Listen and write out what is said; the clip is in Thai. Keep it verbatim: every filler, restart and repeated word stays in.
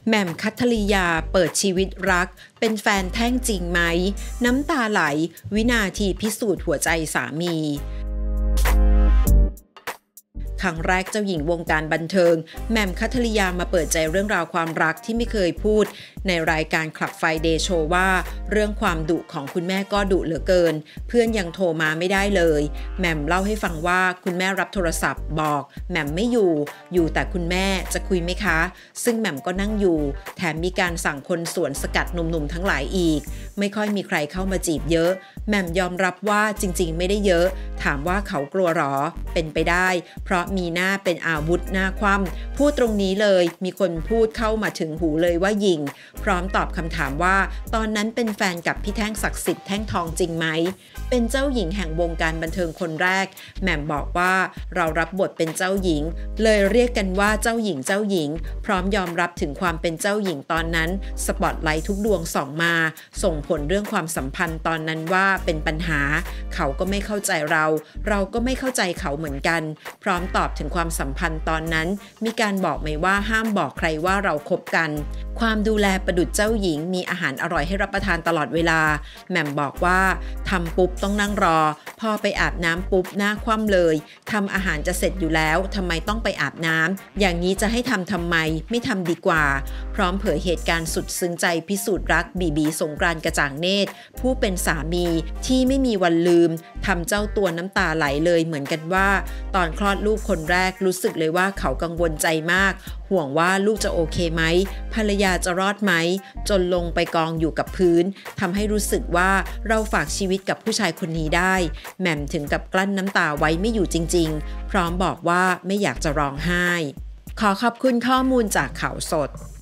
แหม่มคัทธริยาเปิดชีวิตรักเป็นแฟนแท้งจริงไหมน้ำตาไหลวินาทีพิสูจน์หัวใจสามีครั้งแรกเจ้าหญิงวงการบันเทิงแหม่มคัทธริยามาเปิดใจเรื่องราวความรักที่ไม่เคยพูดในรายการคลับไฟเดย์โชว์ว่าเรื่องความดุของคุณแม่ก็ดุเหลือเกินเพื่อนยังโทรมาไม่ได้เลยแหม่มเล่าให้ฟังว่าคุณแม่รับโทรศัพท์บอกแหม่มไม่อยู่อยู่แต่คุณแม่จะคุยไหมคะซึ่งแหม่มก็นั่งอยู่แถมมีการสั่งคนสวนสกัดหนุ่มๆทั้งหลายอีกไม่ค่อยมีใครเข้ามาจีบเยอะแหม่มยอมรับว่าจริงๆไม่ได้เยอะถามว่าเขากลัวหรอเป็นไปได้เพราะมีหน้าเป็นอาวุธหน้าคว่ำพูดตรงนี้เลยมีคนพูดเข้ามาถึงหูเลยว่ายิงพร้อมตอบคำถามว่าตอนนั้นเป็นแฟนกับพี่แท่งศักดิ์สิทธิ์แท่งทองจริงไหมเป็นเจ้าหญิงแห่งวงการบันเทิงคนแรกแหม่มบอกว่าเรารับบทเป็นเจ้าหญิงเลยเรียกกันว่าเจ้าหญิงเจ้าหญิงพร้อมยอมรับถึงความเป็นเจ้าหญิงตอนนั้นสปอตไลท์ทุกดวงส่องมาส่งผลเรื่องความสัมพันธ์ตอนนั้นว่าเป็นปัญหาเขาก็ไม่เข้าใจเราเราก็ไม่เข้าใจเขาเหมือนกันพร้อมตอบถึงความสัมพันธ์ตอนนั้นมีการบอกไหมว่าห้ามบอกใครว่าเราคบกันความดูแลประดุจเจ้าหญิงมีอาหารอร่อยให้รับประทานตลอดเวลาแหม่มบอกว่าทำปุ๊บต้องนั่งรอพอไปอาบน้ำปุ๊บหน้าคว่ำเลยทำอาหารจะเสร็จอยู่แล้วทำไมต้องไปอาบน้ำอย่างนี้จะให้ทำทำไมไม่ทำดีกว่าพร้อมเผยเหตุการณ์สุดซึ้งใจพิสูจน์รักบีบีสงกรานต์กระจ่างเนตรผู้เป็นสามีที่ไม่มีวันลืมทำเจ้าตัวน้ำตาไหลเลยเหมือนกันว่าตอนคลอดลูกคนแรกรู้สึกเลยว่าเขากังวลใจมากห่วงว่าลูกจะโอเคไหมภรรยาจะรอดไหมจนลงไปกองอยู่กับพื้นทำให้รู้สึกว่าเราฝากชีวิตกับผู้ชายคนนี้ได้แหม่มถึงกับกลั้นน้ำตาไว้ไม่อยู่จริงๆพร้อมบอกว่าไม่อยากจะร้องไห้ขอขอบคุณข้อมูลจากข่าวสด